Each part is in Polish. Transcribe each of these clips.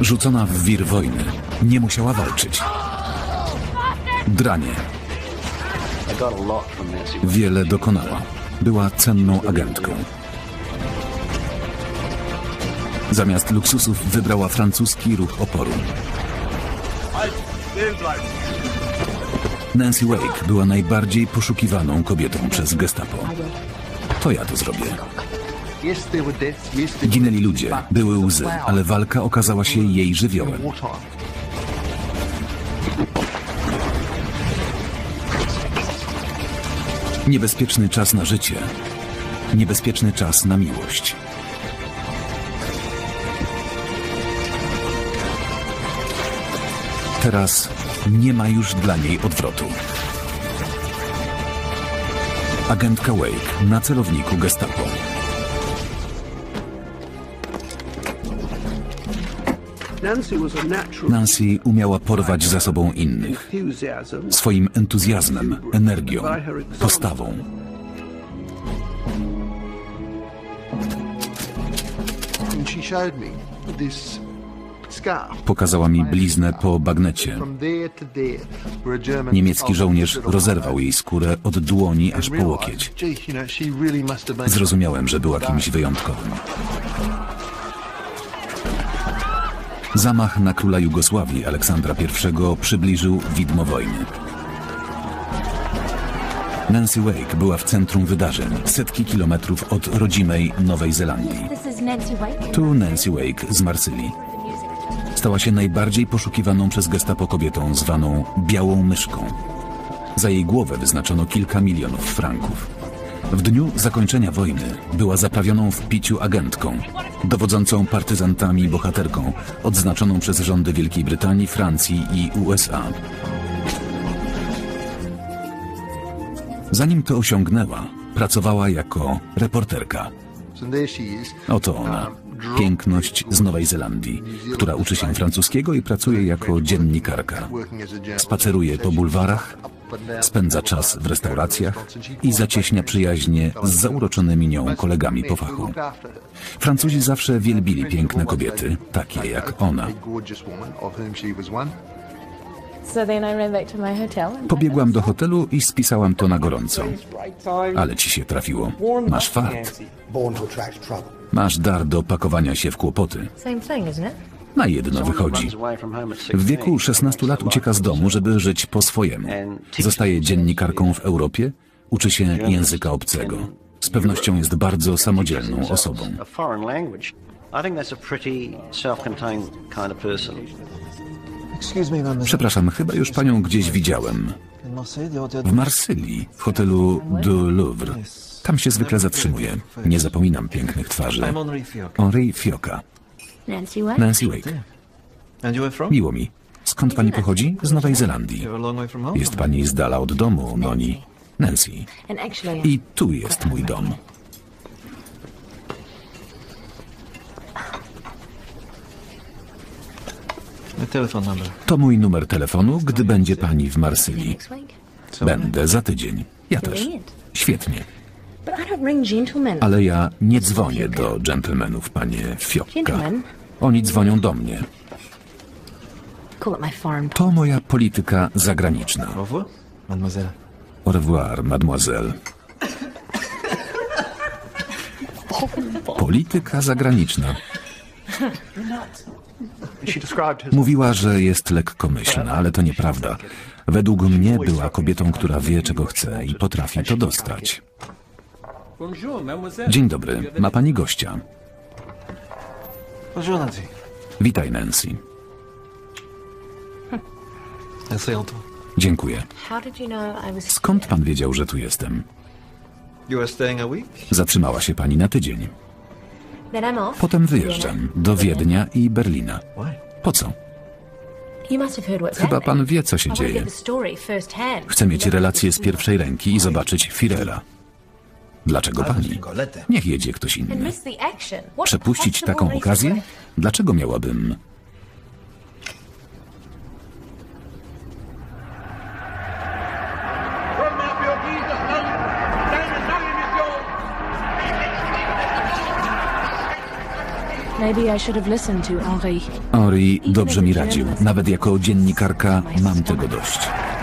Rzucona w wir wojny, nie musiała walczyć. Dranie. Wiele dokonała. Była cenną agentką. Zamiast luksusów wybrała francuski ruch oporu. Nancy Wake była najbardziej poszukiwaną kobietą przez Gestapo. To ja to zrobię. Ginęli ludzie, były łzy, ale walka okazała się jej żywiołem. Niebezpieczny czas na życie, niebezpieczny czas na miłość. Teraz nie ma już dla niej odwrotu. Agentka Wake na celowniku Gestapo. Nancy umiała porwać za sobą innych. Swoim entuzjazmem, energią, postawą. Pokazała mi bliznę po bagnecie. Niemiecki żołnierz rozerwał jej skórę od dłoni aż po łokieć. Zrozumiałem, że była kimś wyjątkowym. Zamach na króla Jugosławii Aleksandra I przybliżył widmo wojny. Nancy Wake była w centrum wydarzeń, setki kilometrów od rodzimej Nowej Zelandii. Tu Nancy Wake z Marsylii. Stała się najbardziej poszukiwaną przez Gestapo kobietą zwaną Białą Myszką. Za jej głowę wyznaczono kilka milionów franków. W dniu zakończenia wojny była zaprawioną w piciu agentką, dowodzącą partyzantami bohaterką, odznaczoną przez rządy Wielkiej Brytanii, Francji i USA. Zanim to osiągnęła, pracowała jako reporterka. Oto ona, piękność z Nowej Zelandii, która uczy się francuskiego i pracuje jako dziennikarka. Spaceruje po bulwarach, spędza czas w restauracjach i zacieśnia przyjaźnie z zauroczonymi nią kolegami po fachu. Francuzi zawsze wielbili piękne kobiety, takie jak ona. Pobiegłam do hotelu i spisałam to na gorąco. Ale ci się trafiło. Masz fart. Masz dar do pakowania się w kłopoty. Na jedno wychodzi. W wieku 16 lat ucieka z domu, żeby żyć po swojemu. Zostaje dziennikarką w Europie, uczy się języka obcego. Z pewnością jest bardzo samodzielną osobą. Przepraszam, chyba już panią gdzieś widziałem. W Marsylii, w hotelu du Louvre. Tam się zwykle zatrzymuję. Nie zapominam pięknych twarzy. Henri Fioka. Nancy Wake. Miło mi. Skąd pani pochodzi? Z Nowej Zelandii. Jest pani z dala od domu, Noni. Nancy. I tu jest mój dom. To mój numer telefonu, gdy będzie pani w Marsylii. Będę za tydzień. Ja też. Świetnie. Ale ja nie dzwonię do dżentelmenów, panie Fiokka. Oni dzwonią do mnie. To moja polityka zagraniczna. Au revoir, mademoiselle. Polityka zagraniczna. Mówiła, że jest lekkomyślna, ale to nieprawda. Według mnie była kobietą, która wie, czego chce i potrafi to dostać. Dzień dobry, ma pani gościa. Witaj, Nancy. Dziękuję. Skąd pan wiedział, że tu jestem? Zatrzymała się pani na tydzień. Potem wyjeżdżam do Wiednia i Berlina. Po co? Chyba pan wie, co się dzieje. Chcę mieć relacje z pierwszej ręki i zobaczyć Führera. Dlaczego pani? Niech jedzie ktoś inny. Przepuścić taką okazję? Dlaczego miałabym? Henri dobrze mi radził. Nawet jako dziennikarka mam tego dość.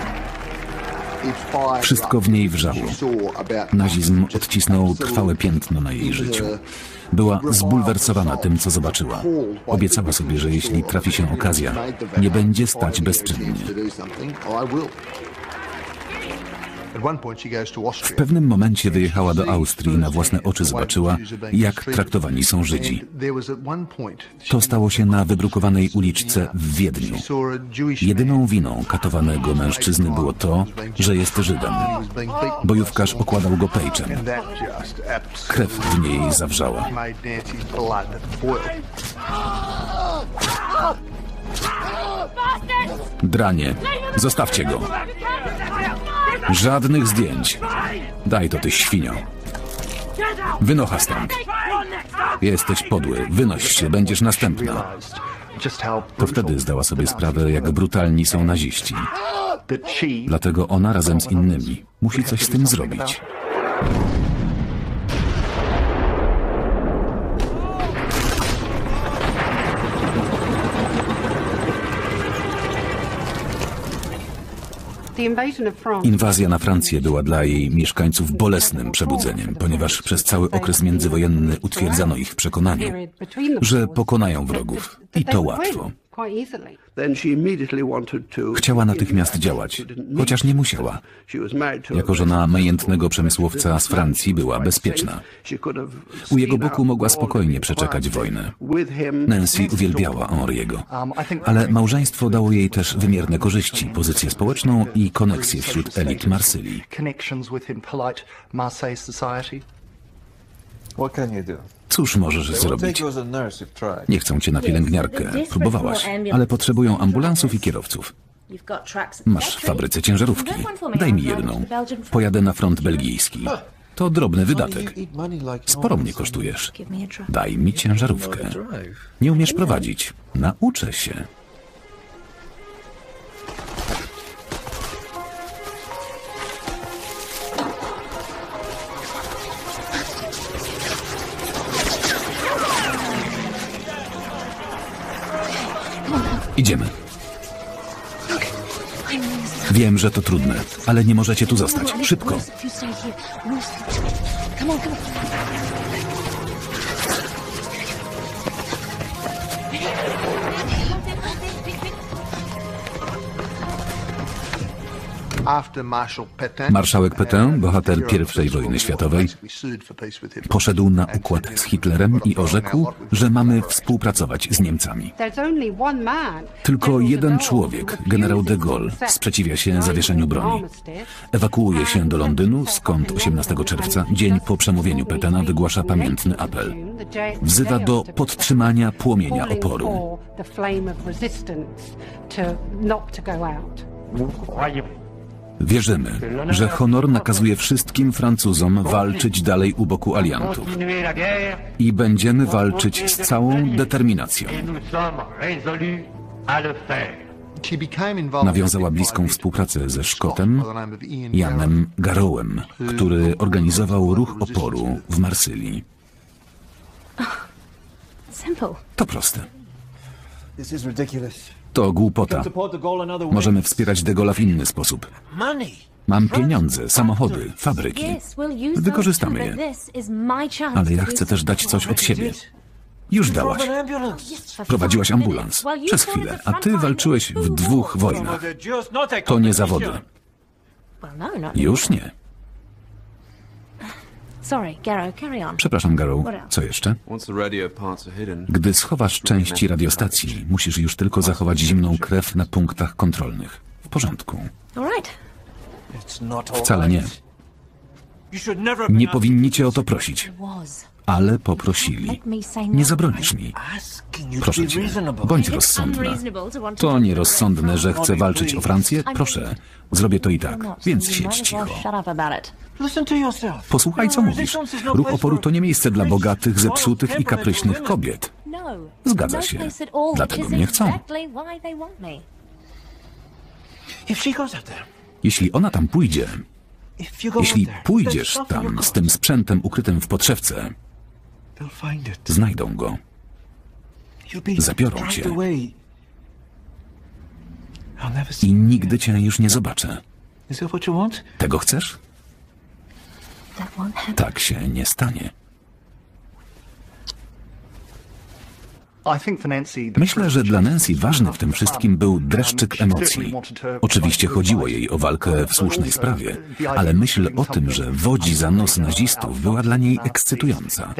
Wszystko w niej wrzało. Nazizm odcisnął trwałe piętno na jej życiu. Była zbulwersowana tym, co zobaczyła. Obiecała sobie, że jeśli trafi się okazja, nie będzie stać bezczynnie. W pewnym momencie wyjechała do Austrii i na własne oczy zobaczyła, jak traktowani są Żydzi. To stało się na wybrukowanej uliczce w Wiedniu. Jedyną winą katowanego mężczyzny było to, że jest Żydem. Bojówkarz okładał go pejczem. Krew w niej zawrzała. Dranie, zostawcie go. Żadnych zdjęć. Daj to, ty świnio. Wynocha stąd. Jesteś podły. Wynoś się, będziesz następna. To wtedy zdała sobie sprawę, jak brutalni są naziści. Dlatego ona razem z innymi musi coś z tym zrobić. Inwazja na Francję była dla jej mieszkańców bolesnym przebudzeniem, ponieważ przez cały okres międzywojenny utwierdzano ich w przekonaniu, że pokonają wrogów. I to łatwo. Chciała natychmiast działać, chociaż nie musiała. Jako żona majętnego przemysłowca z Francji była bezpieczna. U jego boku mogła spokojnie przeczekać wojnę. Nancy uwielbiała Henriego, ale małżeństwo dało jej też wymierne korzyści, pozycję społeczną i koneksję wśród elit Marsylii. Cóż możesz zrobić? Nie chcą cię na pielęgniarkę. Próbowałaś, ale potrzebują ambulansów i kierowców. Masz w fabryce ciężarówki. Daj mi jedną. Pojadę na front belgijski. To drobny wydatek. Sporo mnie kosztujesz. Daj mi ciężarówkę. Nie umiesz prowadzić. Nauczę się. Idziemy. Wiem, że to trudne, ale nie możecie tu zostać. Szybko. Marszałek Pétain, bohater I wojny światowej, poszedł na układ z Hitlerem i orzekł, że mamy współpracować z Niemcami. Tylko jeden człowiek, generał de Gaulle, sprzeciwia się zawieszeniu broni. Ewakuuje się do Londynu, skąd 18 czerwca, dzień po przemówieniu Pétaina, wygłasza pamiętny apel. Wzywa do podtrzymania płomienia oporu. Wierzymy, że honor nakazuje wszystkim Francuzom walczyć dalej u boku aliantów. I będziemy walczyć z całą determinacją. Nawiązała bliską współpracę ze Szkotem, Janem Garrowem, który organizował ruch oporu w Marsylii. To proste. To głupota. Możemy wspierać de Gaulle'a w inny sposób. Mam pieniądze, samochody, fabryki. Wykorzystamy je. Ale ja chcę też dać coś od siebie. Już dałaś. Prowadziłaś ambulans. Przez chwilę. A ty walczyłeś w 2 wojnach. To nie zawody. Już nie. Przepraszam, Garrow. Co jeszcze? Gdy schowasz części radiostacji, musisz już tylko zachować zimną krew na punktach kontrolnych. W porządku. Wcale nie. Nie powinni cię o to prosić. Ale poprosili. Nie zabronisz mi. Proszę cię, bądź rozsądna. To nierozsądne, że chcę walczyć o Francję? Proszę, zrobię to i tak, więc siedź cicho. Posłuchaj, co mówisz. Ruch oporu to nie miejsce dla bogatych, zepsutych i kapryśnych kobiet. Zgadza się. Dlatego mnie chcą. Jeśli ona tam pójdzie, jeśli pójdziesz tam z tym sprzętem ukrytym w podszewce, znajdą go. Zabiorą cię i nigdy cię już nie zobaczę. Tego chcesz? Tak się nie stanie. Myślę, że dla Nancy ważny w tym wszystkim był dreszczyk emocji. Oczywiście chodziło jej o walkę w słusznej sprawie, ale myśl o tym, że wodzi za nos nazistów, była dla niej ekscytująca.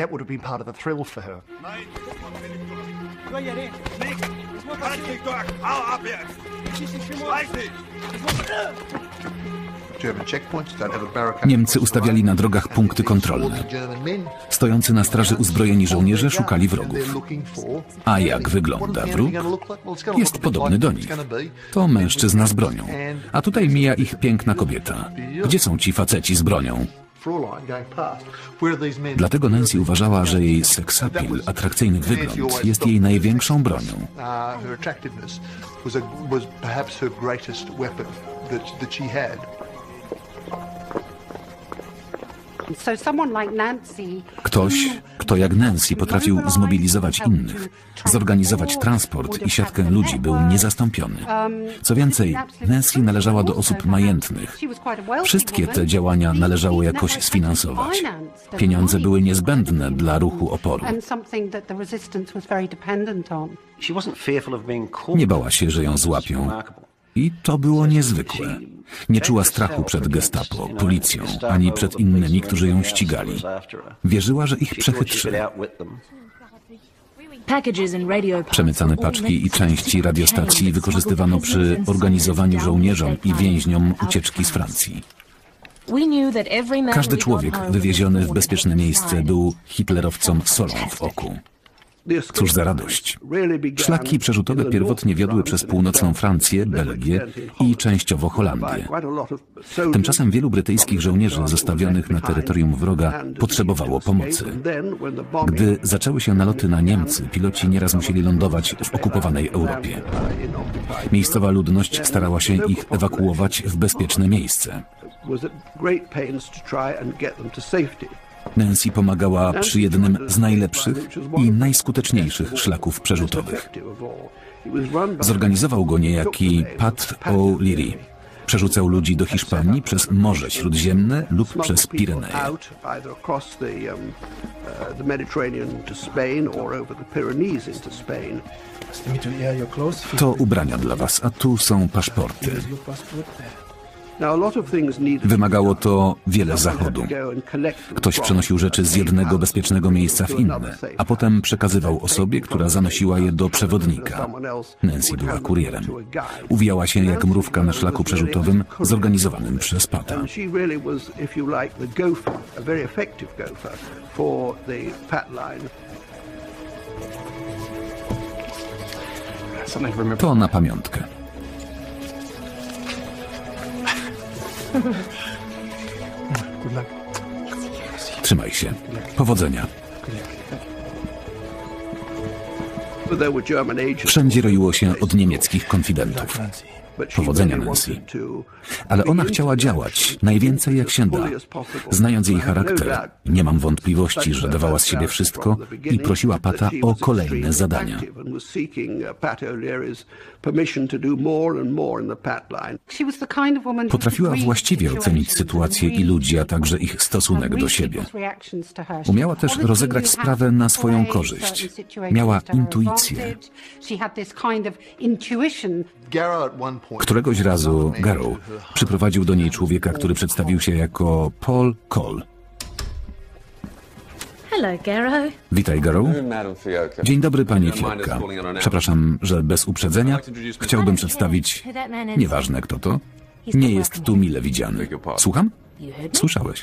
Niemcy ustawiali na drogach punkty kontrolne. Stojący na straży uzbrojeni żołnierze szukali wrogów. A jak wygląda wróg? Jest podobny do nich. To mężczyzna z bronią. A tutaj mija ich piękna kobieta. Gdzie są ci faceci z bronią? Dlatego Nancy uważała, że jej seksapil, atrakcyjny wygląd, jest jej największą bronią. Ktoś, kto jak Nancy potrafił zmobilizować innych, zorganizować transport i siatkę ludzi, był niezastąpiony. Co więcej, Nancy należała do osób majętnych. Wszystkie te działania należało jakoś sfinansować. Pieniądze były niezbędne dla ruchu oporu. Nie bała się, że ją złapią. I to było niezwykłe. Nie czuła strachu przed gestapo, policją, ani przed innymi, którzy ją ścigali. Wierzyła, że ich przechytrzy. Przemycane paczki i części radiostacji wykorzystywano przy organizowaniu żołnierzom i więźniom ucieczki z Francji. Każdy człowiek wywieziony w bezpieczne miejsce był hitlerowcom solą w oku. Cóż za radość. Szlaki przerzutowe pierwotnie wiodły przez północną Francję, Belgię i częściowo Holandię. Tymczasem wielu brytyjskich żołnierzy zostawionych na terytorium wroga potrzebowało pomocy. Gdy zaczęły się naloty na Niemcy, piloci nieraz musieli lądować w okupowanej Europie. Miejscowa ludność starała się ich ewakuować w bezpieczne miejsce. Nancy pomagała przy jednym z najlepszych i najskuteczniejszych szlaków przerzutowych. Zorganizował go niejaki Pat O'Leary. Przerzucał ludzi do Hiszpanii przez Morze Śródziemne lub przez Pireneje. To ubrania dla was, a tu są paszporty. Wymagało to wiele zachodu. Ktoś przenosił rzeczy z jednego bezpiecznego miejsca w inne, a potem przekazywał osobie, która zanosiła je do przewodnika. Nancy była kurierem. Uwijała się jak mrówka na szlaku przerzutowym zorganizowanym przez Pata. To na pamiątkę. Trzymaj się. Powodzenia. Wszędzie roiło się od niemieckich konfidentów. Powodzenia, Nancy. Ale ona chciała działać, najwięcej jak się da. Znając jej charakter, nie mam wątpliwości, że dawała z siebie wszystko i prosiła Pata o kolejne zadania. Potrafiła właściwie ocenić sytuację i ludzi, a także ich stosunek do siebie. Umiała też rozegrać sprawę na swoją korzyść. Miała intuicję. Któregoś razu Garrow przyprowadził do niej człowieka, który przedstawił się jako Paul Cole. Witaj, Garrow. Dzień dobry, pani Fiolka. Przepraszam, że bez uprzedzenia chciałbym przedstawić... Nieważne, kto to. Nie jest tu mile widziany. Słucham? Słyszałeś.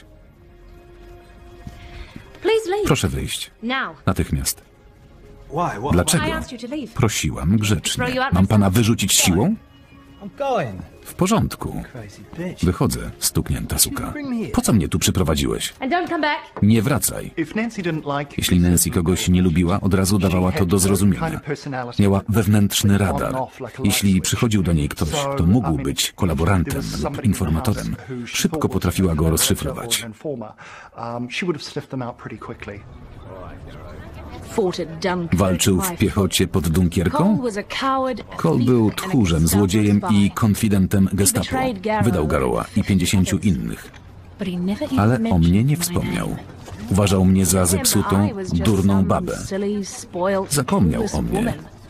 Proszę wyjść. Natychmiast. Dlaczego? Prosiłam grzecznie. Mam pana wyrzucić siłą? W porządku. Wychodzę, stuknięta suka. Po co mnie tu przyprowadziłeś? Nie wracaj. Jeśli Nancy kogoś nie lubiła, od razu dawała to do zrozumienia. Miała wewnętrzny radar. Jeśli przychodził do niej ktoś, kto mógł być kolaborantem lub informatorem, szybko potrafiła go rozszyfrować. Walczył w piechocie pod Dunkierką? Cole był tchórzem, złodziejem i konfidentem Gestapo. Wydał Garrowa i 50 innych. Ale o mnie nie wspomniał. Uważał mnie za zepsutą, durną babę. Zapomniał o mnie.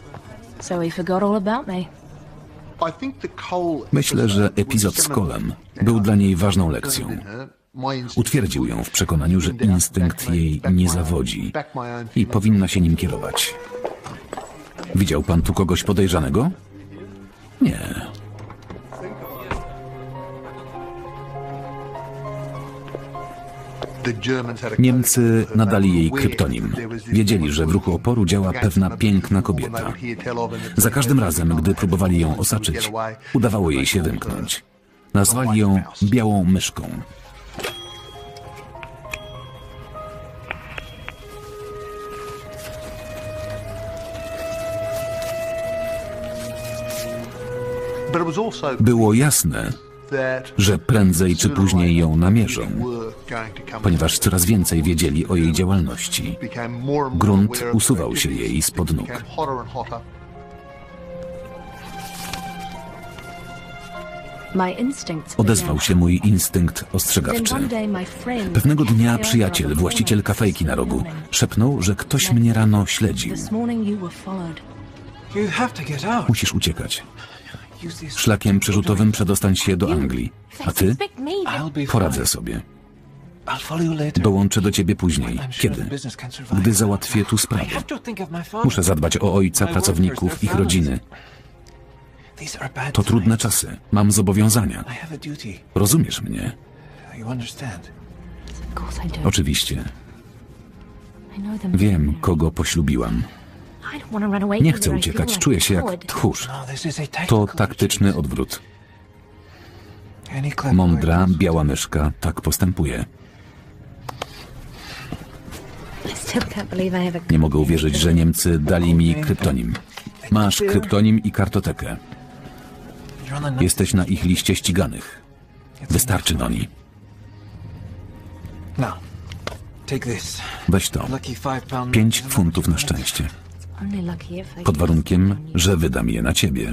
Myślę, że epizod z Colem był dla niej ważną lekcją. Utwierdził ją w przekonaniu, że instynkt jej nie zawodzi i powinna się nim kierować. Widział pan tu kogoś podejrzanego? Nie. Niemcy nadali jej kryptonim. Wiedzieli, że w ruchu oporu działa pewna piękna kobieta. Za każdym razem, gdy próbowali ją osaczyć, udawało jej się wymknąć. Nazwali ją Białą Myszką. Było jasne, że prędzej czy później ją namierzą, ponieważ coraz więcej wiedzieli o jej działalności. Grunt usuwał się jej spod nóg. Odezwał się mój instynkt ostrzegawczy. Pewnego dnia przyjaciel, właściciel kafejki na rogu, szepnął, że ktoś mnie rano śledził. Musisz uciekać. Szlakiem przerzutowym przedostań się do Anglii. A ty? Poradzę sobie. Dołączę do ciebie później. Kiedy? Gdy załatwię tu sprawę. Muszę zadbać o ojca, pracowników, ich rodziny. To trudne czasy. Mam zobowiązania. Rozumiesz mnie? Oczywiście. Wiem, kogo poślubiłam. Nie chcę uciekać, czuję się jak tchórz. To taktyczny odwrót. Mądra, biała myszka tak postępuje. Nie mogę uwierzyć, że Niemcy dali mi kryptonim. Masz kryptonim i kartotekę. Jesteś na ich liście ściganych. Wystarczy, Noni. Weź to. 5 funtów na szczęście. Pod warunkiem, że wydam je na ciebie.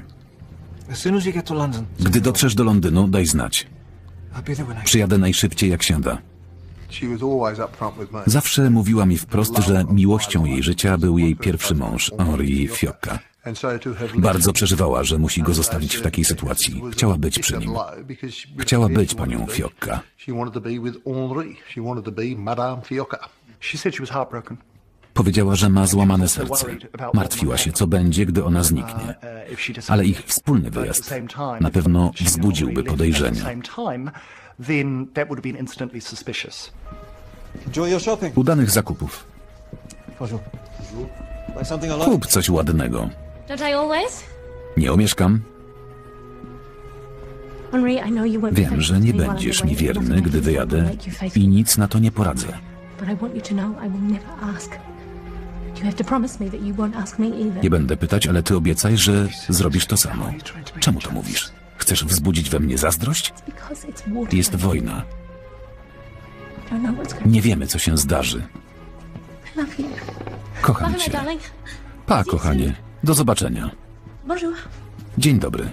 Gdy dotrzesz do Londynu, daj znać. Przyjadę najszybciej, jak się da. Zawsze mówiła mi wprost, że miłością jej życia był jej pierwszy mąż, Henri Fiocca. Bardzo przeżywała, że musi go zostawić w takiej sytuacji. Chciała być przy nim. Chciała być panią Fiocca. Powiedziała, że ma złamane serce. Martwiła się, co będzie, gdy ona zniknie. Ale ich wspólny wyjazd na pewno wzbudziłby podejrzenia. Udanych zakupów. Kup coś ładnego. Nie omieszkam. Wiem, że nie będziesz mi wierny, gdy wyjadę i nic na to nie poradzę. Nie będę pytać, ale ty obiecaj, że zrobisz to samo. Czemu to mówisz? Chcesz wzbudzić we mnie zazdrość? Jest wojna. Nie wiemy, co się zdarzy. Kocham cię. Pa, kochanie. Do zobaczenia. Dzień dobry.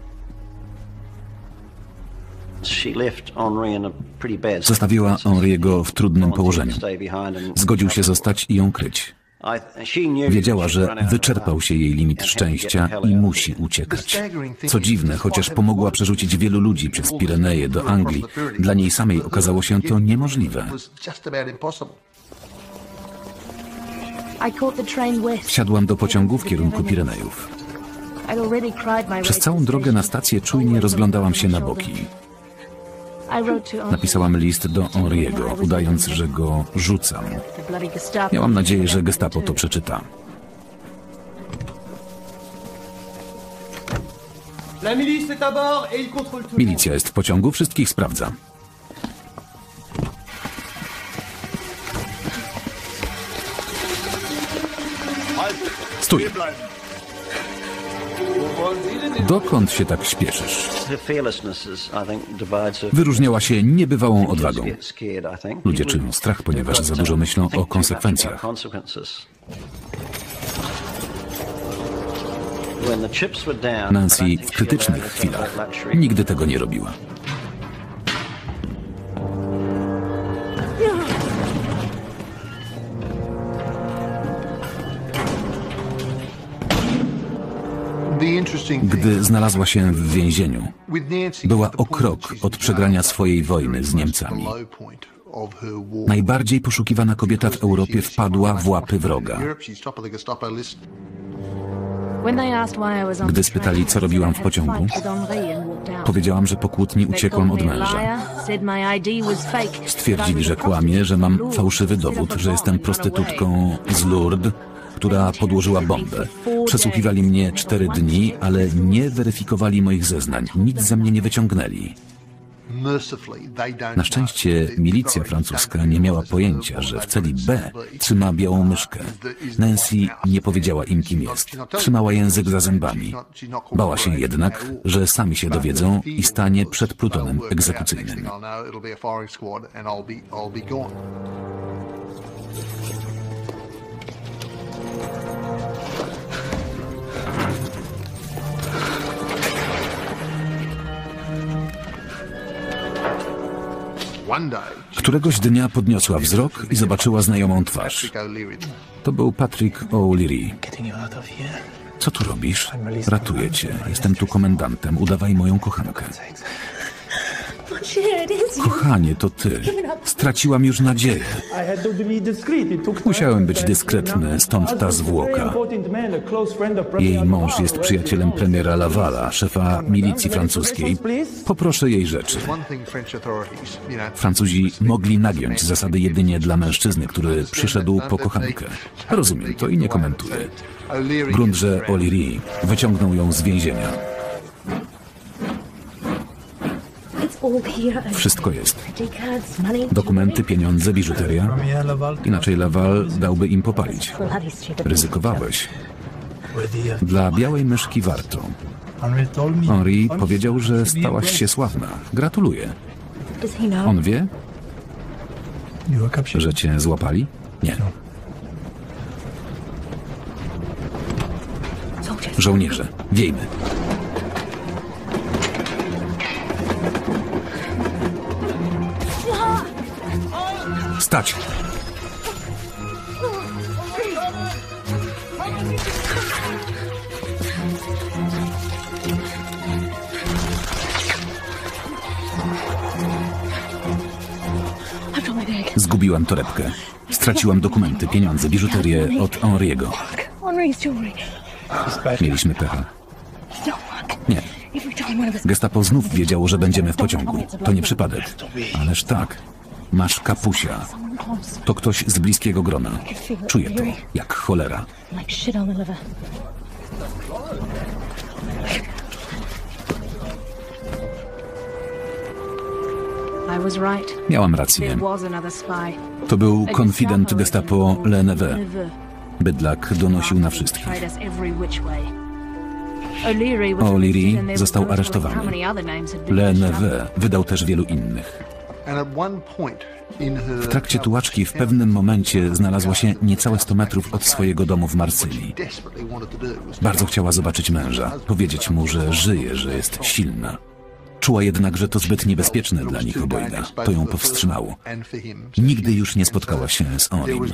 Zostawiła Henriego w trudnym położeniu. Zgodził się zostać i ją kryć. Wiedziała, że wyczerpał się jej limit szczęścia i musi uciekać. Co dziwne, chociaż pomogła przerzucić wielu ludzi przez Pireneje do Anglii, dla niej samej okazało się to niemożliwe. Wsiadłam do pociągu w kierunku Pirenejów. Przez całą drogę na stację czujnie rozglądałam się na boki. Napisałam list do Henriego, udając, że go rzucam. Miałam nadzieję, że Gestapo to przeczyta. Milicja jest w pociągu, wszystkich sprawdza. Stój! Dokąd się tak śpieszysz? Wyróżniała się niebywałą odwagą. Ludzie czują strach, ponieważ za dużo myślą o konsekwencjach. Nancy w krytycznych chwilach nigdy tego nie robiła. Gdy znalazła się w więzieniu, była o krok od przegrania swojej wojny z Niemcami. Najbardziej poszukiwana kobieta w Europie wpadła w łapy wroga. Gdy spytali, co robiłam w pociągu, powiedziałam, że po kłótni uciekłam od męża. Stwierdzili, że kłamię, że mam fałszywy dowód, że jestem prostytutką z Lourdes, która podłożyła bombę. Przesłuchiwali mnie 4 dni, ale nie weryfikowali moich zeznań. Nic ze mnie nie wyciągnęli. Na szczęście milicja francuska nie miała pojęcia, że w celi B trzyma białą myszkę. Nancy nie powiedziała im, kim jest. Trzymała język za zębami. Bała się jednak, że sami się dowiedzą i stanie przed plutonem egzekucyjnym. Któregoś dnia podniosła wzrok i zobaczyła znajomą twarz. To był Patrick O'Leary. Co tu robisz? Ratuję cię. Jestem tu komendantem. Udawaj moją kochankę. Kochanie, to ty. Straciłam już nadzieję. Musiałem być dyskretny, stąd ta zwłoka. Jej mąż jest przyjacielem premiera Lavala, szefa milicji francuskiej. Poproszę jej rzeczy. Francuzi mogli nagiąć zasady jedynie dla mężczyzny, który przyszedł po kochankę. Rozumiem to i nie komentuję. Grunt, że O'Leary wyciągnął ją z więzienia. Wszystko jest. Dokumenty, pieniądze, biżuteria. Inaczej Laval dałby im popalić. Ryzykowałeś. Dla białej myszki warto. Henri powiedział, że stałaś się sławna. Gratuluję. On wie? Że cię złapali? Nie. Żołnierze, wiejmy. Stać! Zgubiłam torebkę. Straciłam dokumenty, pieniądze, biżuterię od Henri'ego. Mieliśmy pecha. Nie. Gestapo znów wiedziało, że będziemy w pociągu. To nie przypadek. Ależ tak. Masz kapusia. To ktoś z bliskiego grona. Czuję to, jak cholera. Miałam rację. To był konfident gestapo Le Neveu. Bydlak donosił na wszystkich. O'Leary został aresztowany. Le Neveu wydał też wielu innych. W trakcie tułaczki w pewnym momencie znalazła się niecałe 100 metrów od swojego domu w Marsylii. Bardzo chciała zobaczyć męża, powiedzieć mu, że żyje, że jest silna. Czuła jednak, że to zbyt niebezpieczne dla nich obojga. To ją powstrzymało. Nigdy już nie spotkała się z Henri'em.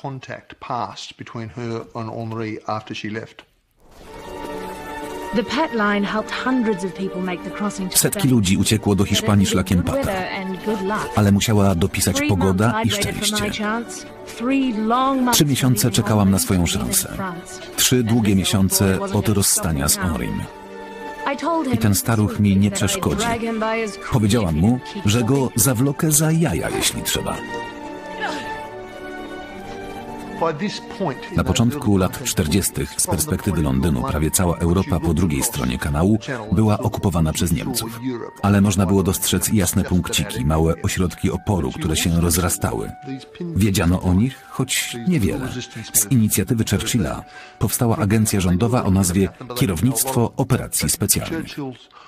Setki ludzi uciekło do Hiszpanii szlakiem Pata, ale musiała dopisać pogoda i szczęście. 3 miesiące czekałam na swoją szansę. 3 długie miesiące od rozstania z Henri'em. I ten staruch mi nie przeszkodzi. Powiedziałam mu, że go zawlokę za jaja, jeśli trzeba. Na początku lat 40. z perspektywy Londynu prawie cała Europa po drugiej stronie kanału była okupowana przez Niemców. Ale można było dostrzec jasne punkciki, małe ośrodki oporu, które się rozrastały. Wiedziano o nich, choć niewiele. Z inicjatywy Churchilla powstała agencja rządowa o nazwie Kierownictwo Operacji Specjalnych.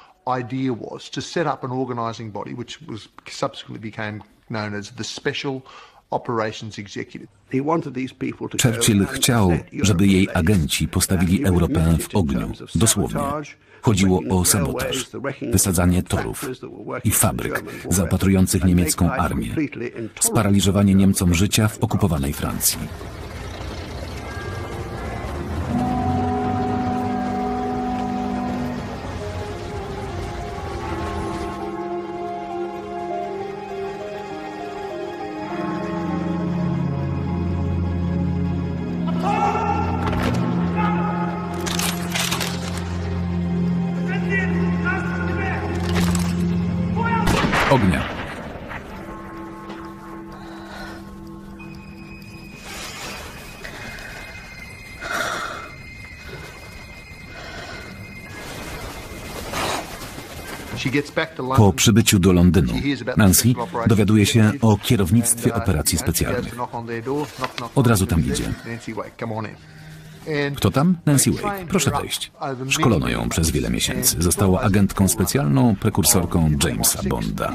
Churchill chciał, żeby jej agenci postawili Europę w ogniu, dosłownie. Chodziło o sabotaż, wysadzanie torów i fabryk zaopatrujących niemiecką armię, sparaliżowanie Niemcom życia w okupowanej Francji. Ognia. Po przybyciu do Londynu, Nancy dowiaduje się o kierownictwie operacji specjalnych. Od razu tam idzie. Kto tam? Nancy Wake. Proszę wejść. Szkolono ją przez wiele miesięcy. Została agentką specjalną, prekursorką Jamesa Bonda.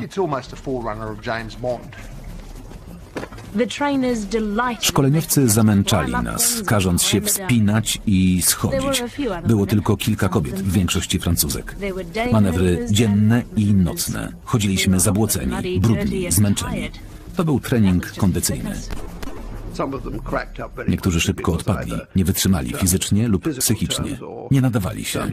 Szkoleniowcy zamęczali nas, każąc się wspinać i schodzić. Było tylko kilka kobiet, w większości Francuzek. Manewry dzienne i nocne. Chodziliśmy zabłoceni, brudni, zmęczeni. To był trening kondycyjny. Niektórzy szybko odpadli, nie wytrzymali fizycznie lub psychicznie, nie nadawali się.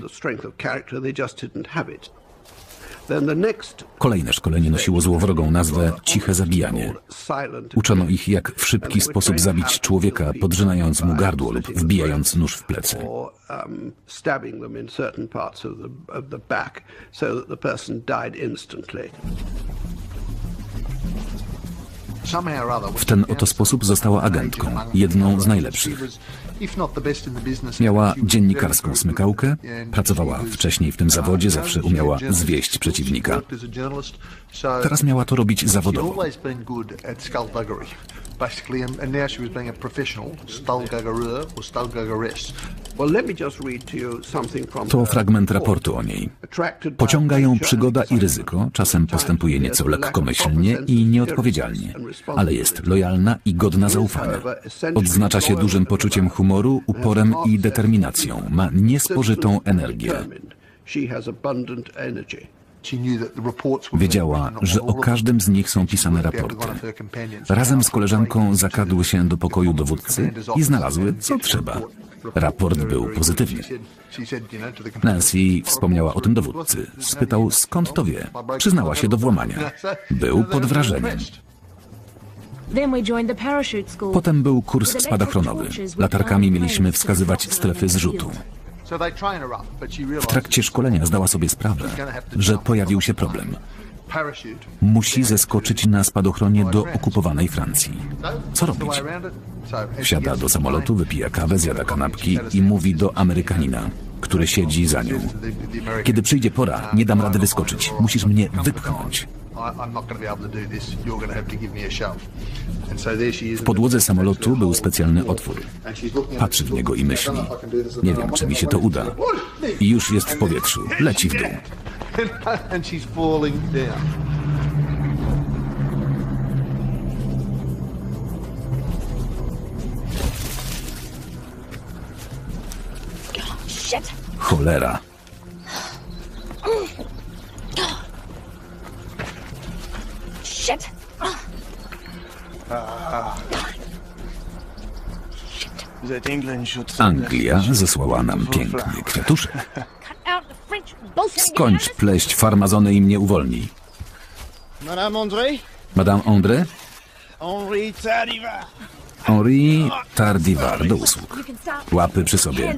Kolejne szkolenie nosiło złowrogą nazwę Ciche Zabijanie. Uczono ich, jak w szybki sposób zabić człowieka, podrzynając mu gardło lub wbijając nóż w plecy. W ten oto sposób została agentką, jedną z najlepszych. Miała dziennikarską smykałkę, pracowała wcześniej w tym zawodzie, zawsze umiała zwieść przeciwnika. Teraz miała to robić zawodowo. To fragment raportu o niej. Pociąga ją przygoda i ryzyko, czasem postępuje nieco lekkomyślnie i nieodpowiedzialnie, ale jest lojalna i godna zaufania. Odznacza się dużym poczuciem humoru, uporem i determinacją. Ma niespożytą energię. Wiedziała, że o każdym z nich są pisane raporty. Razem z koleżanką zakradły się do pokoju dowódcy i znalazły, co trzeba. Raport był pozytywny. Nancy wspomniała o tym dowódcy. Spytał, skąd to wie. Przyznała się do włamania. Był pod wrażeniem. Potem był kurs spadochronowy. Latarkami mieliśmy wskazywać strefy zrzutu. W trakcie szkolenia zdała sobie sprawę, że pojawił się problem. Musi zeskoczyć na spadochronie do okupowanej Francji. Co robić? Wsiada do samolotu, wypija kawę, zjada kanapki i mówi do Amerykanina, który siedzi za nią. Kiedy przyjdzie pora, nie dam rady wyskoczyć. Musisz mnie wypchnąć. W podłodze samolotu był specjalny otwór. Patrzy w niego i myśli, nie wiem, czy mi się to uda. I już jest w powietrzu, leci w dół. Cholera. Anglia zesłała nam piękny kwiatuszek. Skończ pleść farmazony i mnie uwolnij. Madame André? Henri Tardivar, do usług. Łapy przy sobie.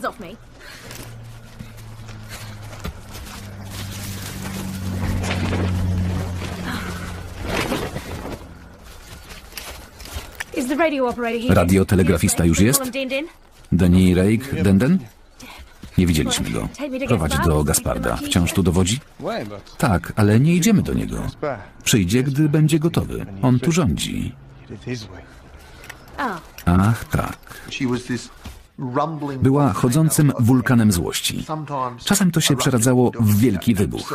Radiotelegrafista już jest? Denny Rake Denden? Nie widzieliśmy go. Prowadź do Gasparda. Wciąż tu dowodzi? Tak, ale nie idziemy do niego. Przyjdzie, gdy będzie gotowy. On tu rządzi. Ach, tak. Była chodzącym wulkanem złości. Czasem to się przeradzało w wielki wybuch.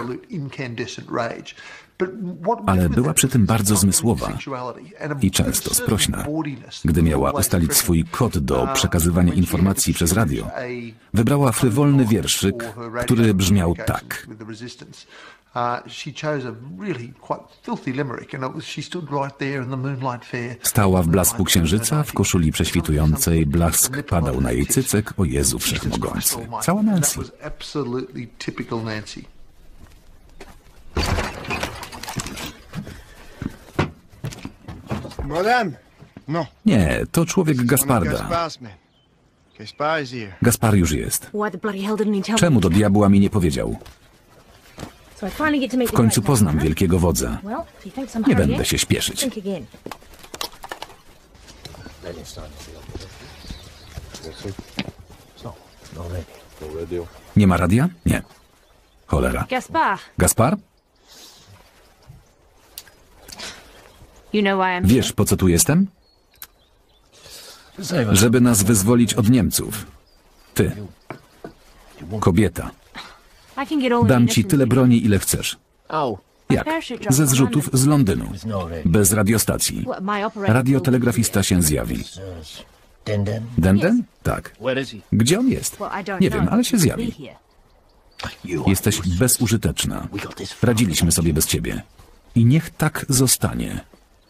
Ale była przy tym bardzo zmysłowa i często sprośna. Gdy miała ustalić swój kod do przekazywania informacji przez radio, wybrała frywolny wierszyk, który brzmiał tak. Stała w blasku księżyca, w koszuli prześwitującej, blask padał na jej cycek, o Jezu Wszechmogący. Cała Nancy. Nie, to człowiek Gasparda. Gaspar już jest. Czemu do diabła mi nie powiedział? W końcu poznam wielkiego wodza. Nie będę się śpieszyć. Nie ma radia? Nie. Cholera. Gaspar? Wiesz, po co tu jestem? Żeby nas wyzwolić od Niemców. Ty. Kobieta. Dam ci tyle broni, ile chcesz. Jak? Ze zrzutów z Londynu. Bez radiostacji. Radiotelegrafista się zjawi. Denden? Tak. Gdzie on jest? Nie wiem, ale się zjawi. Jesteś bezużyteczna. Radziliśmy sobie bez ciebie. I niech tak zostanie.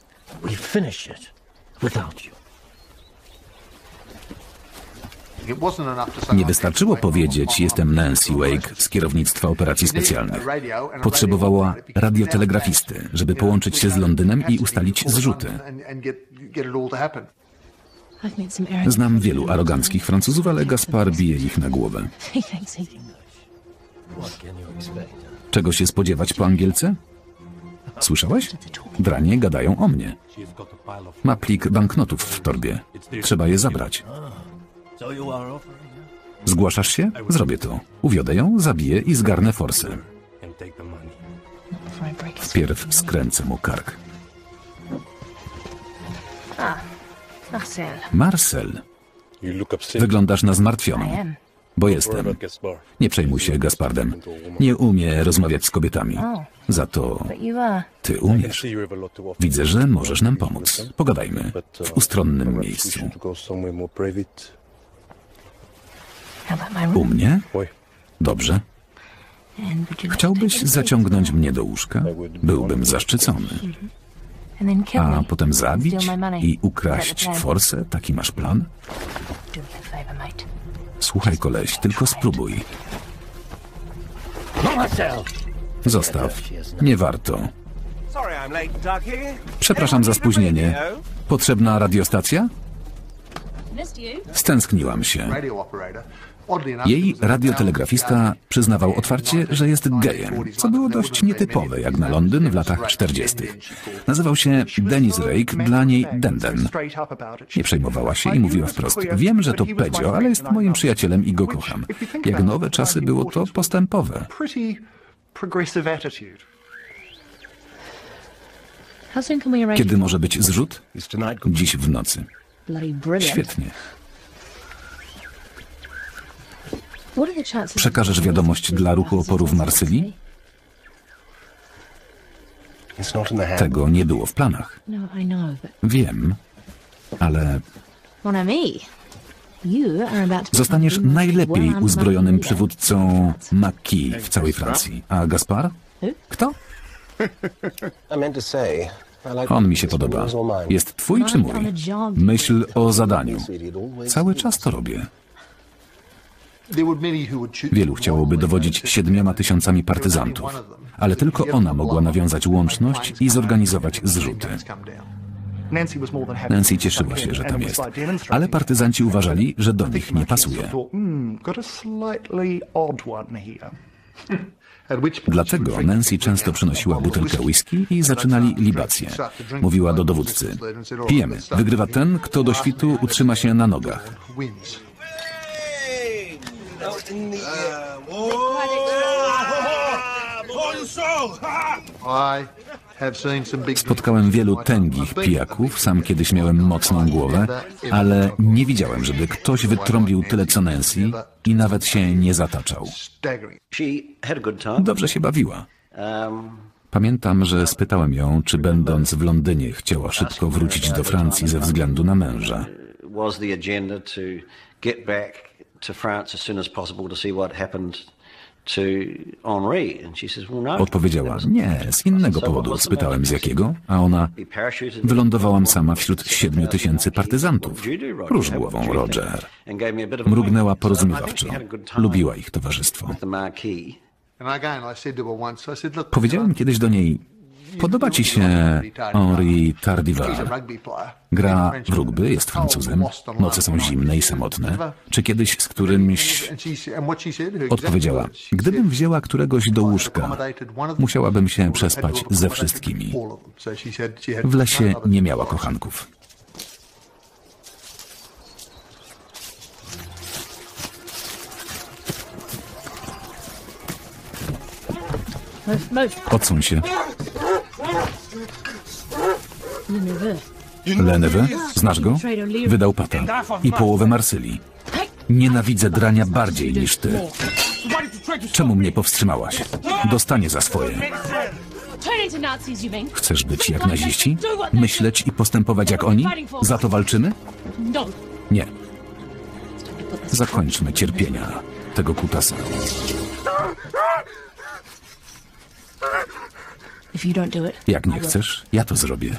Nie wystarczyło powiedzieć, jestem Nancy Wake z kierownictwa operacji specjalnych. Potrzebowała radiotelegrafisty, żeby połączyć się z Londynem i ustalić zrzuty. Znam wielu aroganckich Francuzów, ale Gaspar bije ich na głowę. Czego się spodziewać po Angielce? Słyszałeś? Dranie gadają o mnie. Ma plik banknotów w torbie. Trzeba je zabrać. Zgłaszasz się? Zrobię to. Uwiodę ją, zabiję i zgarnę forsę. Wpierw skręcę mu kark. Marcel. Wyglądasz na zmartwioną. Bo jestem. Nie przejmuj się Gaspardem. Nie umie rozmawiać z kobietami. Za to ty umiesz. Widzę, że możesz nam pomóc. Pogadajmy w ustronnym miejscu. U mnie? Dobrze. Chciałbyś zaciągnąć mnie do łóżka? Byłbym zaszczycony. A potem zabić i ukraść forsę? Taki masz plan? Słuchaj, koleś, tylko spróbuj. Zostaw. Nie warto. Przepraszam za spóźnienie. Potrzebna radiostacja? Stęskniłam się. Jej radiotelegrafista przyznawał otwarcie, że jest gejem, co było dość nietypowe jak na Londyn w latach 40. Nazywał się Dennis Rake, dla niej Denden. Nie przejmowała się i mówiła wprost: wiem, że to pedzio, ale jest moim przyjacielem i go kocham. Jak nowe czasy, było to postępowe. Kiedy może być zrzut? Dziś w nocy. Świetnie. Przekażesz wiadomość dla ruchu oporu w Marsylii? Tego nie było w planach. Wiem, ale zostaniesz najlepiej uzbrojonym przywódcą Maquis w całej Francji. A Gaspar? Kto? On mi się podoba. Jest twój czy mój? Myśl o zadaniu. Cały czas to robię. Wielu chciałoby dowodzić 7000 partyzantów, ale tylko ona mogła nawiązać łączność i zorganizować zrzuty. Nancy cieszyła się, że tam jest, ale partyzanci uważali, że do nich nie pasuje. Dlatego Nancy często przynosiła butelkę whisky i zaczynali libację. Mówiła do dowódcy: pijemy, wygrywa ten, kto do świtu utrzyma się na nogach. Spotkałem wielu tęgich pijaków, sam kiedyś miałem mocną głowę, ale nie widziałem, żeby ktoś wytrąbił tyle co Nancy i nawet się nie zataczał. Dobrze się bawiła. Pamiętam, że spytałem ją, czy będąc w Londynie chciała szybko wrócić do Francji ze względu na męża. Odpowiedziała: nie, z innego powodu. Spytałem z jakiego, a ona: wylądowałam sama wśród 7000 partyzantów. Róż głową, Roger. Mrugnęła porozumiewawczo. Lubiła ich towarzystwo. Powiedziałem kiedyś do niej: podoba ci się Henri Tardival? Gra w rugby, jest Francuzem, noce są zimne i samotne. Czy kiedyś z którymś... Odpowiedziała: gdybym wzięła któregoś do łóżka, musiałabym się przespać ze wszystkimi. W lesie nie miała kochanków. Odsuń się. Leneve? Znasz go? Wydał Pata. I połowę Marsylii. Nienawidzę drania bardziej niż ty. Czemu mnie powstrzymałaś? Dostanie za swoje. Chcesz być jak naziści? Myśleć i postępować jak oni? Za to walczymy? Nie. Zakończmy cierpienia tego kutasa. Jak nie chcesz, ja to zrobię.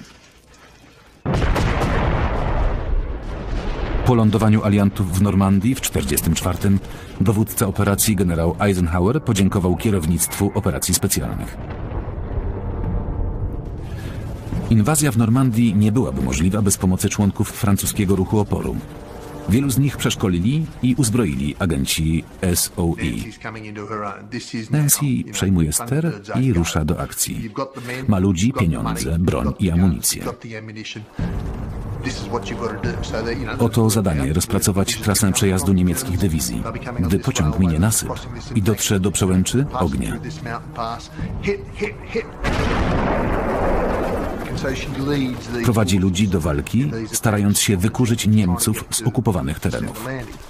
Po lądowaniu aliantów w Normandii w 1944 dowódca operacji generał Eisenhower podziękował kierownictwu operacji specjalnych. Inwazja w Normandii nie byłaby możliwa bez pomocy członków francuskiego ruchu oporu. Wielu z nich przeszkolili i uzbroili agenci SOE. Nancy przejmuje ster i rusza do akcji. Ma ludzi, pieniądze, broń i amunicję. Oto zadanie: rozpracować trasę przejazdu niemieckich dywizji. Gdy pociąg minie nasyp i dotrze do przełęczy, ognia. Prowadzi ludzi do walki, starając się wykurzyć Niemców z okupowanych terenów.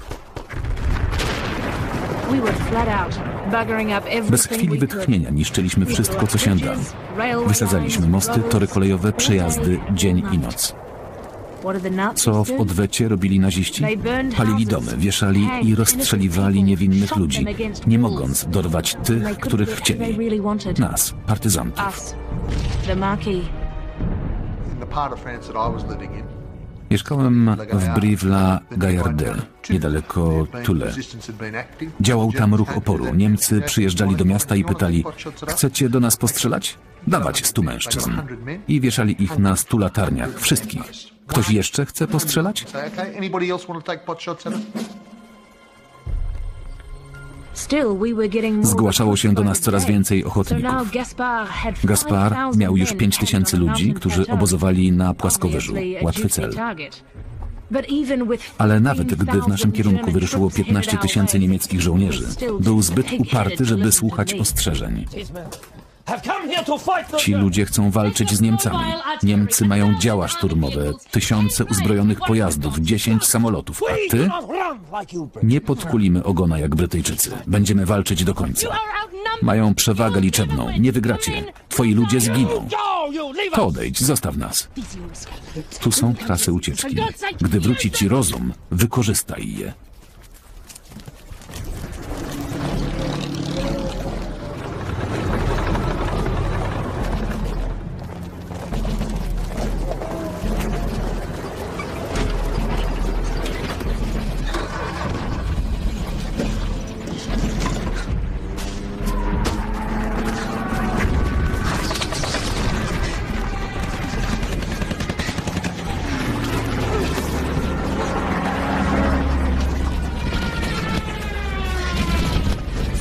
Bez chwili wytchnienia niszczyliśmy wszystko, co się da. Wysadzaliśmy mosty, tory kolejowe, przejazdy dzień i noc. Co w odwecie robili naziści? Palili domy, wieszali i rozstrzeliwali niewinnych ludzi, nie mogąc dorwać tych, których chcieli. Nas, partyzantów. Mieszkałem w Brive-la-Gaillarde, niedaleko Toulon. Działał tam ruch oporu. Niemcy przyjeżdżali do miasta i pytali: chcecie do nas postrzelać? Dawać 100 mężczyzn. I wieszali ich na 100 latarniach, wszystkich. Ktoś jeszcze chce postrzelać? Zgłaszało się do nas coraz więcej ochotników. Gaspar miał już 5000 ludzi, którzy obozowali na płaskowyżu. Łatwy cel. Ale nawet gdy w naszym kierunku wyruszyło 15 000 niemieckich żołnierzy, był zbyt uparty, żeby słuchać ostrzeżeń. Ci ludzie chcą walczyć z Niemcami. Niemcy mają działa szturmowe, 1000 uzbrojonych pojazdów, 10 samolotów. A ty? Nie podkulimy ogona jak Brytyjczycy. Będziemy walczyć do końca. Mają przewagę liczebną. Nie wygracie. Twoi ludzie zginą. To odejdź, zostaw nas. Tu są trasy ucieczki. Gdy wróci ci rozum, wykorzystaj je.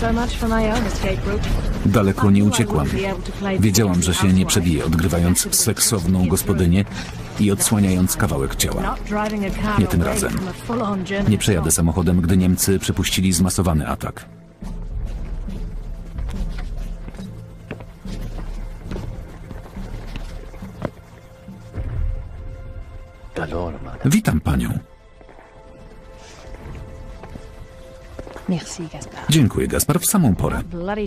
Daleko nie uciekłam. Wiedziałam, że się nie przebiję, odgrywając seksowną gospodynię i odsłaniając kawałek ciała. Nie tym razem. Nie przejadę samochodem, gdy Niemcy przepuścili zmasowany atak. Witam panią. Dziękuję, Gaspar, w samą porę.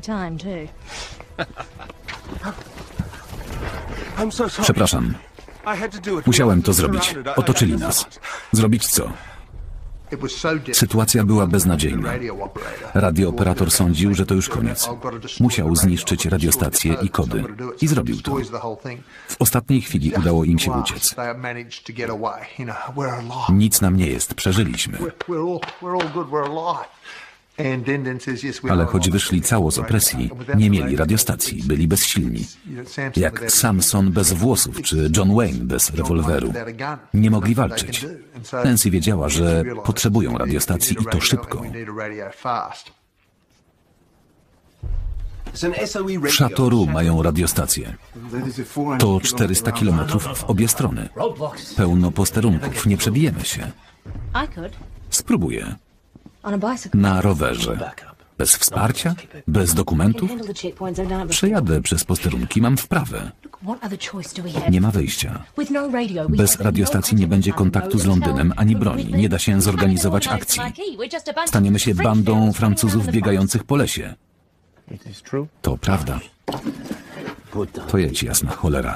Przepraszam. Musiałem to zrobić. Otoczyli nas. Zrobić co? Sytuacja była beznadziejna. Radiooperator sądził, że to już koniec. Musiał zniszczyć radiostację i kody. I zrobił to. W ostatniej chwili udało im się uciec. Nic nam nie jest. Przeżyliśmy. Ale choć wyszli cało z opresji, nie mieli radiostacji, byli bezsilni. Jak Samson bez włosów, czy John Wayne bez rewolweru. Nie mogli walczyć. Nancy wiedziała, że potrzebują radiostacji i to szybko. W Chateauroux mają radiostację. To 400 kilometrów w obie strony. Pełno posterunków, nie przebijemy się. Spróbuję. Na rowerze. Bez wsparcia? Bez dokumentów? Przejadę przez posterunki, mam wprawę. Nie ma wyjścia. Bez radiostacji nie będzie kontaktu z Londynem ani broni. Nie da się zorganizować akcji. Staniemy się bandą Francuzów biegających po lesie. To prawda. To jedź, jasna cholera.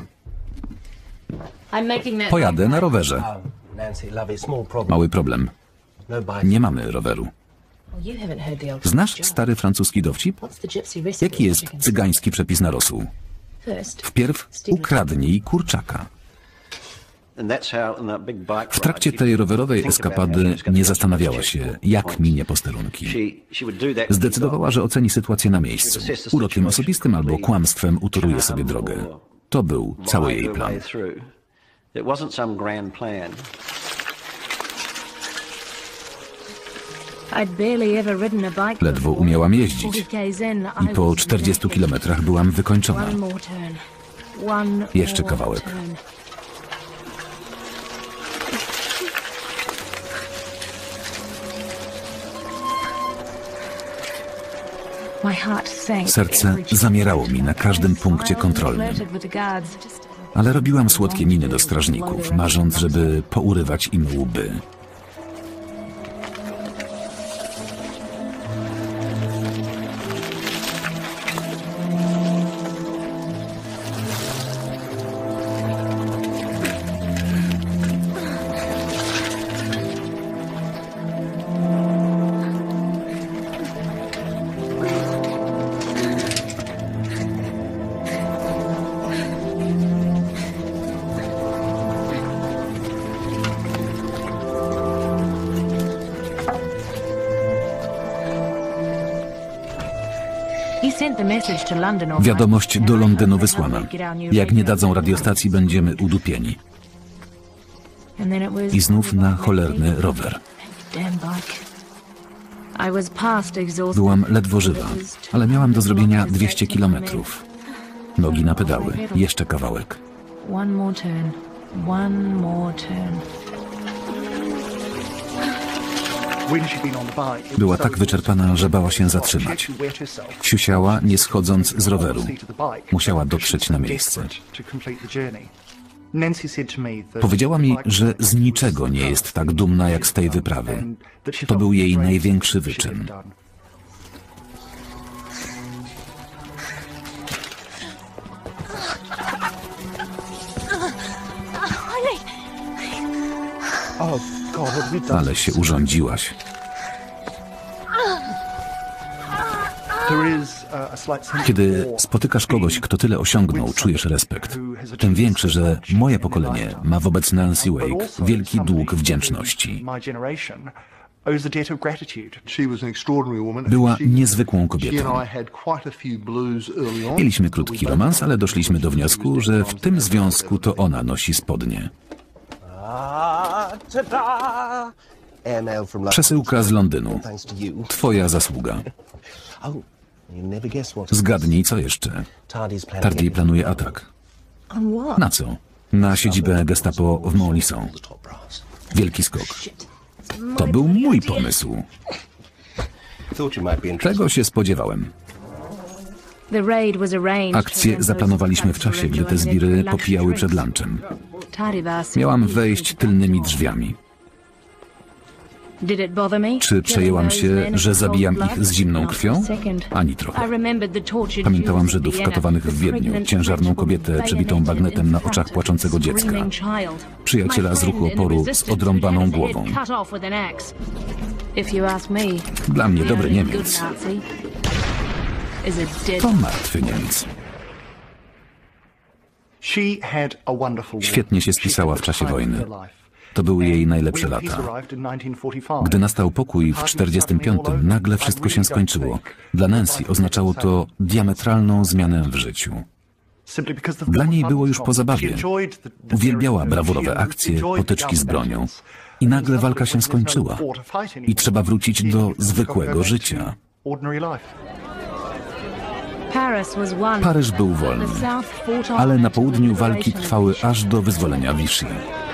Pojadę na rowerze. Mały problem. Nie mamy roweru. Znasz stary francuski dowcip? Jaki jest cygański przepis na rosół? Wpierw ukradnij kurczaka. W trakcie tej rowerowej eskapady nie zastanawiała się, jak minie posterunki. Zdecydowała, że oceni sytuację na miejscu. Urokiem osobistym albo kłamstwem utoruje sobie drogę. To był cały jej plan. Ledwo umiałam jeździć i po 40 kilometrach byłam wykończona. Jeszcze kawałek. Serce zamierało mi na każdym punkcie kontrolnym. Ale robiłam słodkie miny do strażników, marząc, żeby pourywać im łby. Wiadomość do Londynu wysłana. Jak nie dadzą radiostacji, będziemy udupieni. I znów na cholerny rower. Byłam ledwo żywa, ale miałam do zrobienia 200 kilometrów. Nogi na pedały, jeszcze kawałek. Była tak wyczerpana, że bała się zatrzymać. Siusiała, nie schodząc z roweru. Musiała dotrzeć na miejsce. Powiedziała mi, że z niczego nie jest tak dumna jak z tej wyprawy. To był jej największy wyczyn. Ale się urządziłaś. Kiedy spotykasz kogoś, kto tyle osiągnął, czujesz respekt. Tym większy, że moje pokolenie ma wobec Nancy Wake wielki dług wdzięczności. Była niezwykłą kobietą. Mieliśmy krótki romans, ale doszliśmy do wniosku, że w tym związku to ona nosi spodnie. Przesyłka z Londynu. Twoja zasługa. Zgadnij, co jeszcze. Tardy planuje atak. Na co? Na siedzibę Gestapo w Montluçon. Wielki skok. To był mój pomysł. Czego się spodziewałem? Akcję zaplanowaliśmy w czasie, gdy te zbiry popijały przed lunchem. Miałam wejść tylnymi drzwiami. Czy przejęłam się, że zabijam ich z zimną krwią? Ani trochę. Pamiętałam Żydów katowanych w Wiedniu, ciężarną kobietę przebitą bagnetem na oczach płaczącego dziecka, przyjaciela z ruchu oporu z odrąbaną głową. Dla mnie dobry Niemiec to martwy Niemiec. Świetnie się spisała w czasie wojny. To były jej najlepsze lata. Gdy nastał pokój w 1945, nagle wszystko się skończyło. Dla Nancy oznaczało to diametralną zmianę w życiu. Dla niej było już po zabawie. Uwielbiała brawurowe akcje, potyczki z bronią. I nagle walka się skończyła. I trzeba wrócić do zwykłego życia. Paryż był wolny, ale na południu walki trwały aż do wyzwolenia Vichy.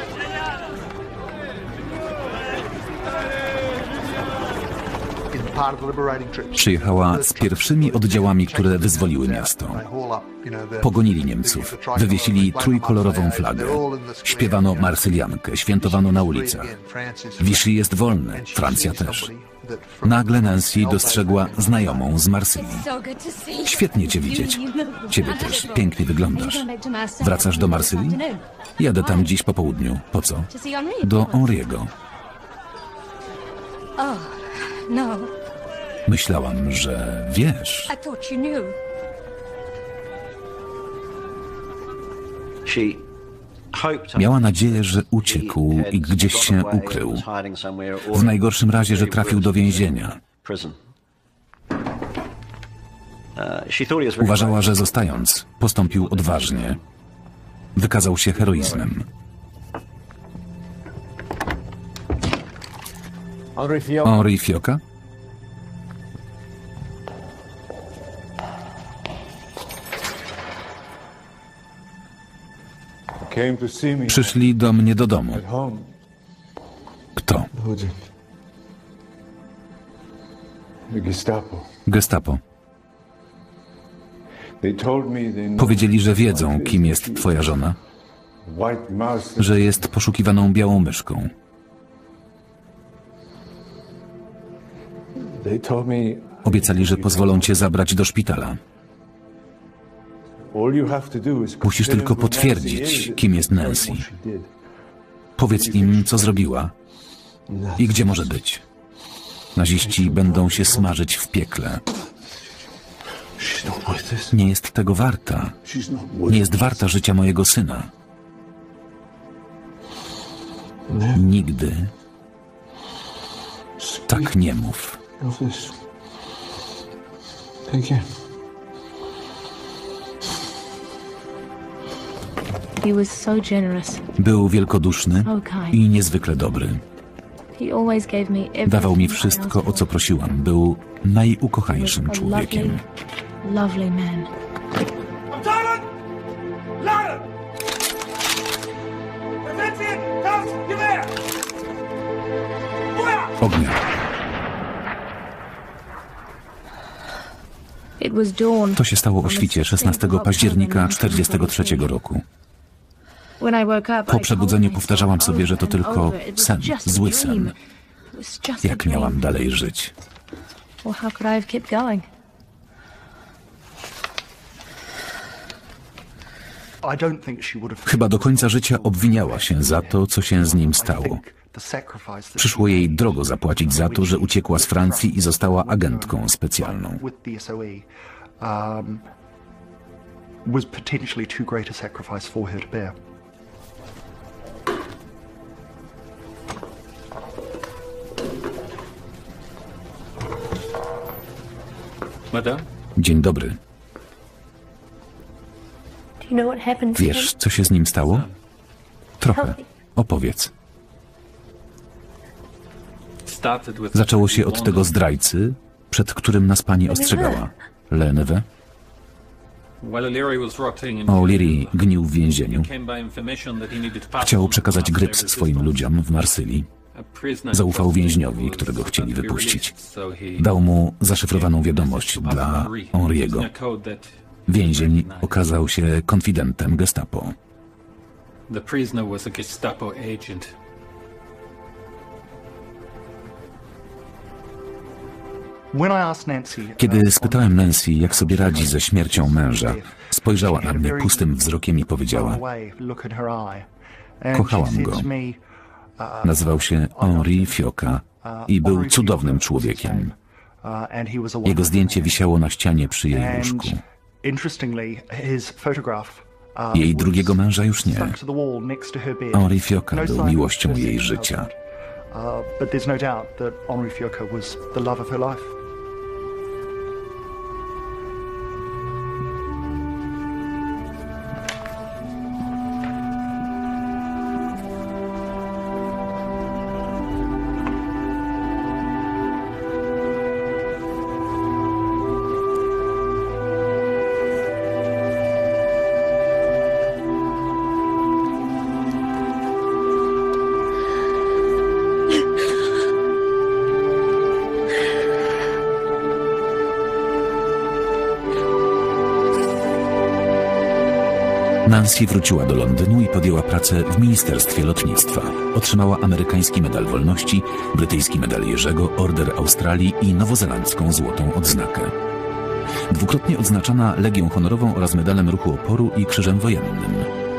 Przyjechała z pierwszymi oddziałami, które wyzwoliły miasto. Pogonili Niemców, wywiesili trójkolorową flagę. Śpiewano marsyliankę, świętowano na ulicach. Vichy jest wolny, Francja też. Nagle Nancy dostrzegła znajomą z Marsylii. Świetnie cię widzieć. Ciebie też, pięknie wyglądasz. Wracasz do Marsylii? Jadę tam dziś po południu. Po co? Do Henriego. Myślałam, że wiesz. Miała nadzieję, że uciekł i gdzieś się ukrył. W najgorszym razie, że trafił do więzienia. Uważała, że zostając, postąpił odważnie. Wykazał się heroizmem. Henri Fioka? Przyszli do mnie do domu. Kto? Gestapo. Powiedzieli, że wiedzą, kim jest twoja żona. Że jest poszukiwaną białą myszką. Obiecali, że pozwolą cię zabrać do szpitala. Musisz tylko potwierdzić, kim jest Nancy. Powiedz im, co zrobiła i gdzie może być. Naziści będą się smażyć w piekle. Nie jest tego warta. Nie jest warta życia mojego syna. Nigdy tak nie mów. Był wielkoduszny i niezwykle dobry. Dawał mi wszystko, o co prosiłam. Był najukochańszym człowiekiem. Ognia. To się stało o świcie 16 października 1943 roku. Po przebudzeniu powtarzałam sobie, że to tylko sen, zły sen. Jak miałam dalej żyć? Chyba do końca życia obwiniała się za to, co się z nim stało. Przyszło jej drogo zapłacić za to, że uciekła z Francji i została agentką specjalną. Dzień dobry. Wiesz, co się z nim stało? Trochę. Opowiedz. Zaczęło się od tego zdrajcy, przed którym nas pani ostrzegała. Leneve. O'Leary gnił w więzieniu. Chciał przekazać gryps swoim ludziom w Marsylii. Zaufał więźniowi, którego chcieli wypuścić. Dał mu zaszyfrowaną wiadomość dla Henri'ego. Więzień okazał się konfidentem Gestapo. Kiedy spytałem Nancy, jak sobie radzi ze śmiercią męża, spojrzała na mnie pustym wzrokiem i powiedziała: kochałam go. Nazywał się Henri Fioka i był cudownym człowiekiem. Jego zdjęcie wisiało na ścianie przy jej łóżku. Jej drugiego męża już nie. Henri Fioka był miłością jej życia. Nancy wróciła do Londynu i podjęła pracę w Ministerstwie Lotnictwa. Otrzymała amerykański medal wolności, brytyjski medal Jerzego, Order Australii i nowozelandzką złotą odznakę. Dwukrotnie odznaczana Legią Honorową oraz medalem Ruchu Oporu i Krzyżem Wojennym.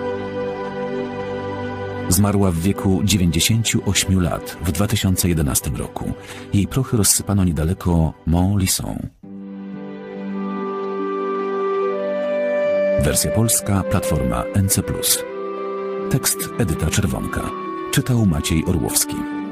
Zmarła w wieku 98 lat w 2011 roku. Jej prochy rozsypano niedaleko Montluçon. Wersja polska, platforma NC+. Tekst Edyta Czerwonka. Czytał Maciej Orłowski.